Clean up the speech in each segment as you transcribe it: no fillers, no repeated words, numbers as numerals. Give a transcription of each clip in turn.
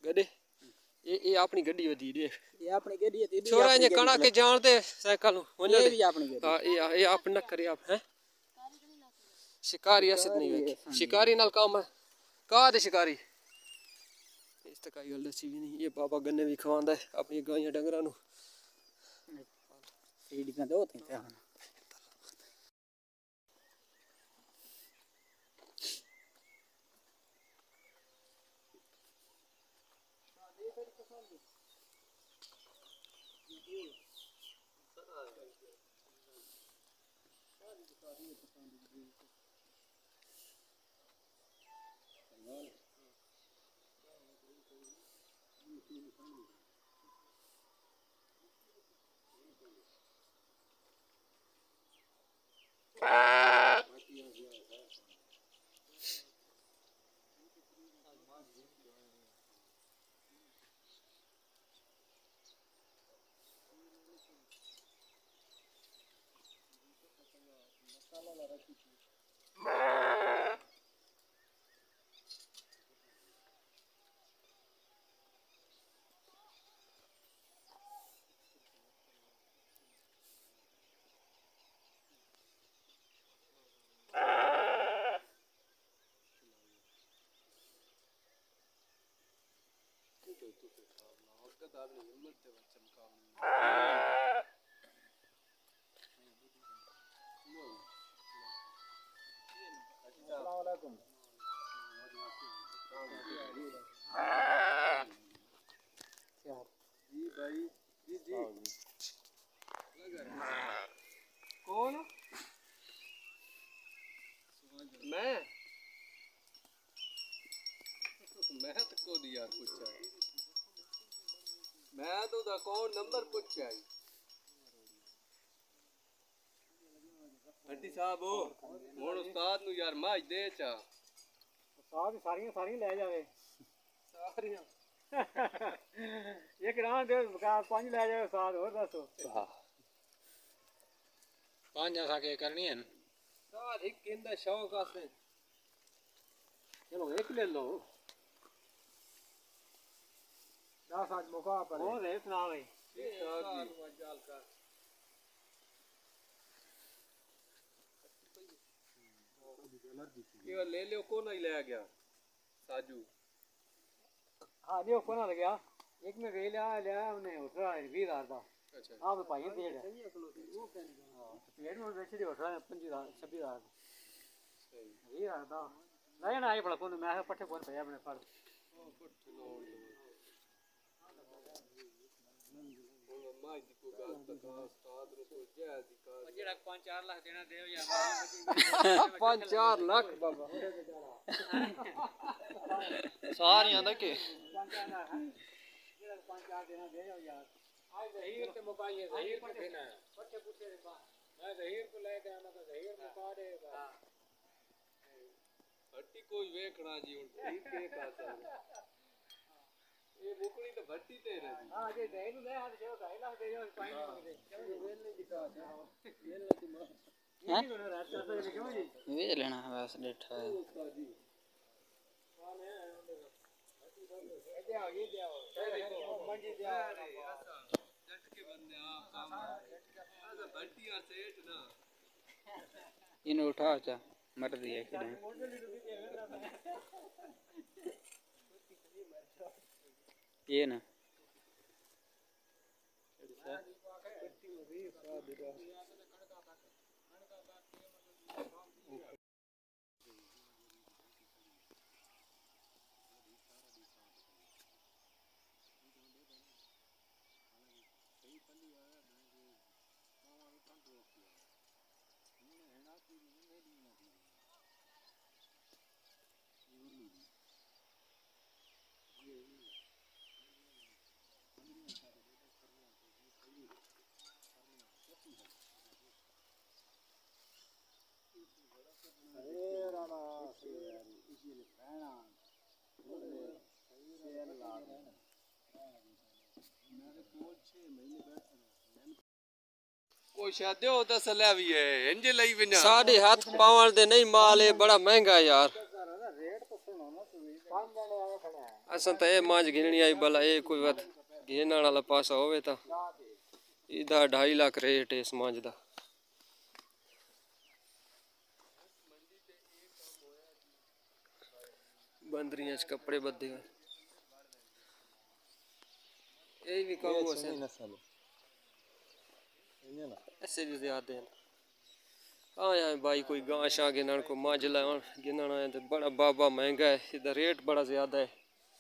गड्डी ये अपनी गड्डी होती है ये अपनी गड्डी है छोरा ने कणा के जानते साइकिल वने ये भी अपनी गड्डी हां ये आप न करे आप हैं शिकारी असद नहीं है शिकारी नाल काम है का दे शिकारी इस तक आई गल दसी भी नहीं ये बाबा गन्ने भी खवांदा है अपनी गायें डंगरा नु सीडी का दो थे हां कौन मैं तो को दिया पूछा मैं तो दा कौन नंबर पूछा भट्टी साहब हो मोड़ उस्ताद नु यार माज दे चा उस्ताद सारी ले जावे सारियां एक रान दे पांच ले जावे उस्ताद और दसो पांच जैसा के करनी है सार एक केंदा शौक आसे चलो एक ले लो 10 आज मौका पर हो रे सुना भाई जाल का ये ले लियो कौन ही ले गया साजू हां लियो कौन आ गया एक में वे ले हमने उठा 20000 का अच्छा आप भाई दे दे वो कहने हां पेड़ में बेच दियो उठा 25000 26000 सही 20000 का नहीं ना ये बड़ा कौन मैं पट्टे कौन भैया अपने पर पट्टे लो माई दी को गाल तक उस्ताद रो को जय दी का जेड़ा 5-4 लाख देना देव या 5-4 लाख बाबा सारियां दा के 5-4 लाख जेड़ा 5-4 देना दे यार आज जहीर ते मुकाइए जहीर पे देना है पट्टे पूछे मैं जहीर को ले गया मैं तो जहीर मुका दे भट्टी कोई वेखना जी हुन ठीक है का ये मुकड़ी तो भट्टी ते रही हां जे दे नु ले हाथ जो 2.5 लाख दे जो पानी मंग दे वेल नहीं दिखा वेल नहीं दिमा ये भी रात का तो क्यों जी वे लेना है बस बैठा है ये आओ मंडी दे जट के बंदे काम ऐसा भट्टी और सेठ ना इन्हें उठा चा मर दिया कि ये ना कोई शादी हो तो सले भी है इंजे लई बिना साडे हाथ पावन दे नहीं माल है बड़ा महंगा यार रेट तो सुनो ना असां तो ये मांझ गिननी आई भला ये कोई बात गिनने वाला पासा होवे तो इदा 2.5 लाख रेट है इस मांझ दा। बंदरियां च कपड़े बदे यही भी काम हो से ऐसे भी ज्यादा हैं। हाँ यार भाई कोई गां शां गिनन को मांझ गिनना है तो बड़ा बाबा महंगा है, इधर रेट बड़ा ज्यादा है।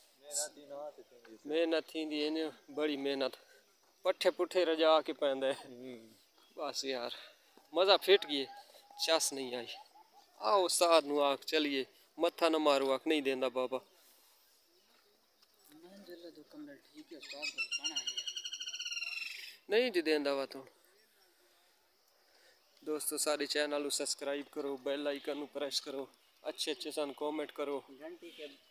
मेहनत थी बड़ी मेहनत पट्ठे पुट्ठे रजा के पैंदा है। बस यार मज़ा फिट गई चस नहीं आई। आओ साध नु आख चलिए मत्था न मारो आख नहीं देंदा बाबा। नहीं जी देंदा वा तो दोस्तों सारे चैनल सब्सक्राइब करो, बेल आइकन प्रेस करो, अच्छे अच्छे सन कमेंट करो।